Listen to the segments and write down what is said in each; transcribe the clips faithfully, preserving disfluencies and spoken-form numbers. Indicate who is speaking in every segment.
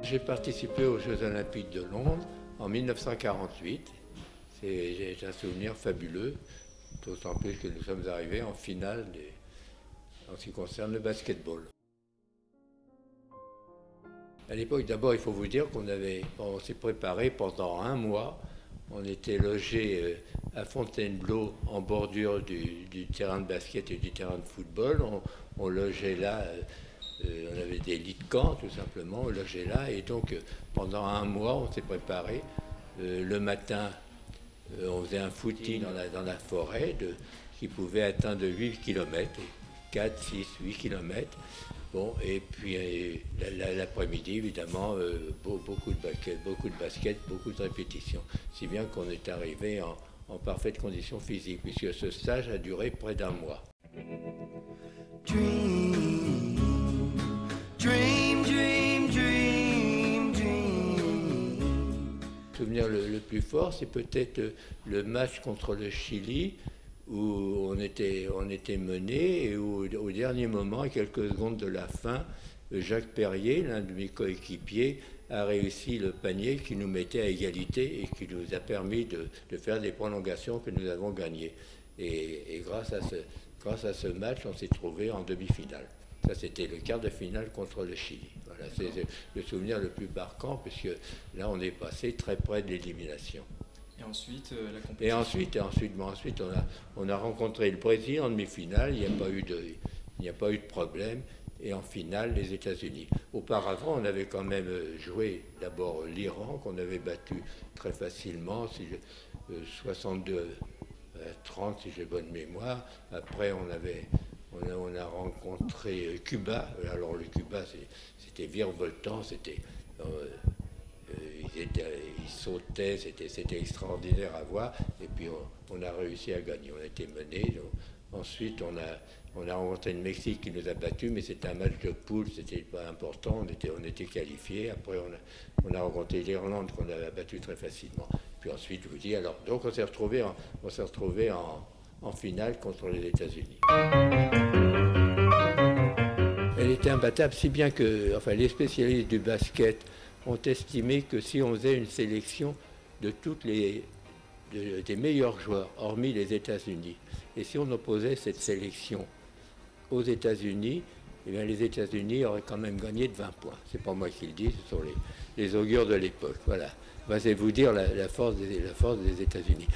Speaker 1: J'ai participé aux Jeux Olympiques de Londres en mille neuf cent quarante-huit. C'est un souvenir fabuleux, d'autant plus que nous sommes arrivés en finale des, en ce qui concerne le basketball. À l'époque, d'abord, il faut vous dire qu'on avait, on s'est préparé pendant un mois. On était logé à Fontainebleau, en bordure du, du terrain de basket et du terrain de football. On, on logeait là, euh, on avait des lits de camp, tout simplement, on logeait là. Et donc, pendant un mois, on s'est préparé. Euh, le matin, euh, on faisait un footing dans la, dans la forêt de, qui pouvait atteindre huit kilomètres, quatre, six, huit kilomètres. Bon, et puis l'après-midi, évidemment, euh, beaucoup, de basket, beaucoup de basket, beaucoup de répétitions. Si bien qu'on est arrivé en, en parfaite condition physique, puisque ce stage a duré près d'un mois. Dream, dream, dream, dream, dream. Le souvenir le, le plus fort, c'est peut-être le match contre le Chili, où on était, on était mené et où, au dernier moment, à quelques secondes de la fin, Jacques Perrier, l'un de mes coéquipiers, a réussi le panier qui nous mettait à égalité et qui nous a permis de, de faire des prolongations que nous avons gagnées. Et, et grâce, à ce, grâce à ce match, on s'est trouvé en demi-finale. Ça, c'était le quart de finale contre le Chili. Voilà, c'est le souvenir le plus marquant, puisque là, on est passé très près de l'élimination.
Speaker 2: Et ensuite, euh, la compétition.
Speaker 1: Et ensuite, et ensuite, bon, ensuite on, a, on a rencontré le Brésil en demi-finale, il n'y a pas eu de, il n'y a pas eu de problème, et en finale, les États-Unis. Auparavant, on avait quand même joué d'abord l'Iran, qu'on avait battu très facilement, si je, euh, soixante-deux à trente, si j'ai bonne mémoire. Après, on, avait, on, a, on a rencontré Cuba. Alors, le Cuba, c'était virevoltant, c'était... Euh, Ils, étaient, ils sautaient, c'était extraordinaire à voir, et puis on, on a réussi à gagner, on a été menés. Ensuite, on a, on a rencontré le Mexique qui nous a battus, mais c'était un match de poule, c'était pas important, on était, on était qualifiés. Après, on a, on a rencontré l'Irlande qu'on a battu très facilement. Puis ensuite, je vous dis, alors, donc on s'est retrouvé en, on s'est retrouvé en, en finale contre les États-Unis. Elle était imbattable, si bien que, enfin, les spécialistes du basket ont estimé que si on faisait une sélection de toutes les de, des meilleurs joueurs, hormis les États-Unis, et si on opposait cette sélection aux États-Unis, eh bien les États-Unis auraient quand même gagné de vingt points. C'est pas moi qui le dis, ce sont les, les augures de l'époque. Voilà. Ben, c'est vous dire la, la force des, la force des États-Unis.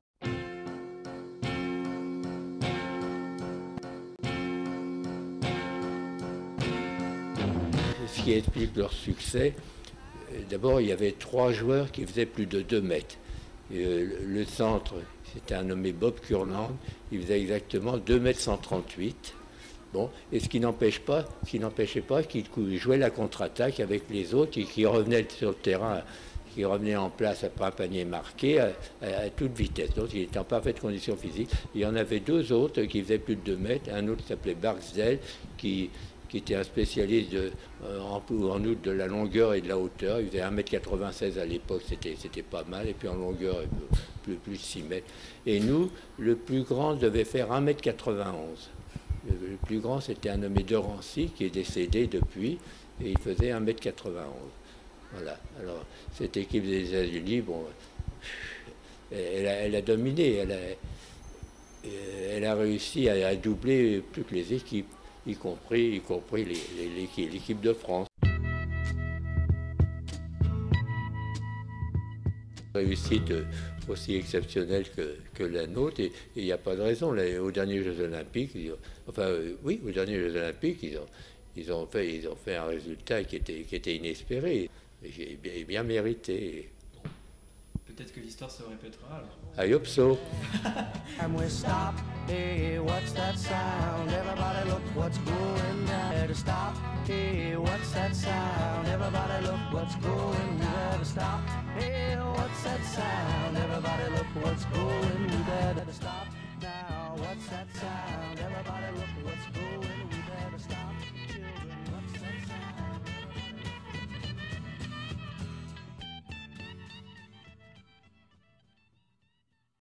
Speaker 1: Ce qui explique leur succès. D'abord, il y avait trois joueurs qui faisaient plus de deux mètres. Euh, le centre, c'était un nommé Bob Kurland, il faisait exactement deux mètres cent trente-huit. Bon, et ce qui n'empêche pas, ce qui n'empêchait pas qu'il jouait la contre-attaque avec les autres et qui revenaient sur le terrain, qui revenaient en place après un panier marqué à, à, à toute vitesse. Donc, il était en parfaite condition physique. Il y en avait deux autres qui faisaient plus de deux mètres. Un autre s'appelait Barksdale, qui qui était un spécialiste de, euh, en, en outre de la longueur et de la hauteur. Il faisait un mètre quatre-vingt-seize à l'époque, c'était pas mal, et puis en longueur, plus, plus de six mètres. Et nous, le plus grand devait faire un mètre quatre-vingt-onze. Le, le plus grand, c'était un nommé de Rancy, qui est décédé depuis, et il faisait un mètre quatre-vingt-onze. Voilà. Alors, cette équipe des États-Unis, bon, elle a, elle a dominé, elle a, elle a réussi à, à doubler toutes les équipes. y compris, y compris l'équipe de France. Réussite aussi exceptionnelle que, que la nôtre, et il n'y a pas de raison. Là, aux derniers Jeux Olympiques, ils ont, enfin euh, oui, aux derniers Jeux Olympiques, ils ont, ils ont, fait, ils ont fait un résultat qui était, qui était inespéré et bien, et bien mérité.
Speaker 2: Peut-être que l'histoire se répétera alors.
Speaker 1: I hope so.
Speaker 3: And we stop, hey, what's that sound? Everybody look what's going down. To stop, hey, what's that sound? Everybody look what's going down. To stop, hey, what's that sound? Everybody look what's going down. To stop.